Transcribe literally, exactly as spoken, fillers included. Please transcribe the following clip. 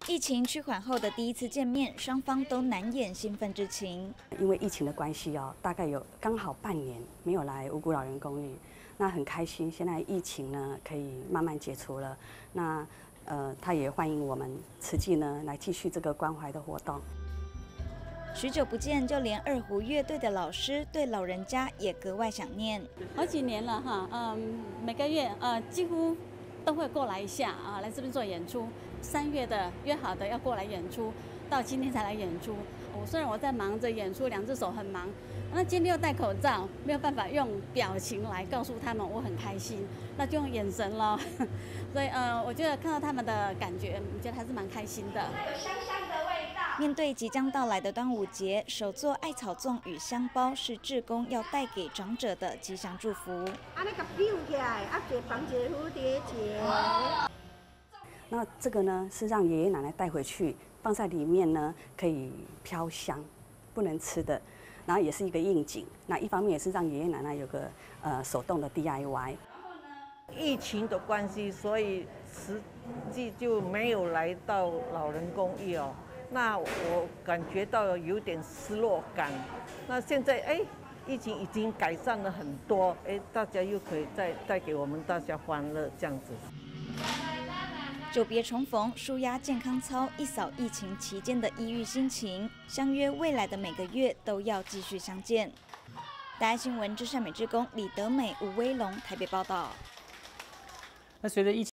疫情趋缓后的第一次见面，双方都难掩兴奋之情。 因为疫情的关系哦，大概有刚好半年没有来五股老人公寓，那很开心。现在疫情呢可以慢慢解除了，那呃他也欢迎我们慈济呢来继续这个关怀的活动。 许久不见，就连二胡乐队的老师对老人家也格外想念。 好几年了哈，嗯，每个月呃几乎都会过来一下啊，来这边做演出。三月的约好的要过来演出，到今天才来演出。我虽然我在忙着演出，两只手很忙，那今天又戴口罩，没有办法用表情来告诉他们我很开心，那就用眼神咯。所以呃，我觉得看到他们的感觉，我觉得还是蛮开心的。 它有香香的味道。 面对即将到来的端午节，手做艾草粽与香包是志工要带给长者的吉祥祝福。 啊，那个丢起来，啊，结绑结蝴蝶结。 那这个呢是让爷爷奶奶带回去，放在里面呢可以飘香，不能吃的。然后也是一个应景，那一方面也是让爷爷奶奶有个呃手动的 D I Y。 疫情的关系，所以实际就没有来到老人公寓哦。那我感觉到有点失落感。那现在哎，疫情已经改善了很多，哎，大家又可以再带给我们大家欢乐这样子。 久别重逢，舒压健康操，一扫疫情期间的抑郁心情，相约未来的每个月都要继续相见。大爱新闻至善美志工李德美、吴威龙台北报道。 那随着疫情。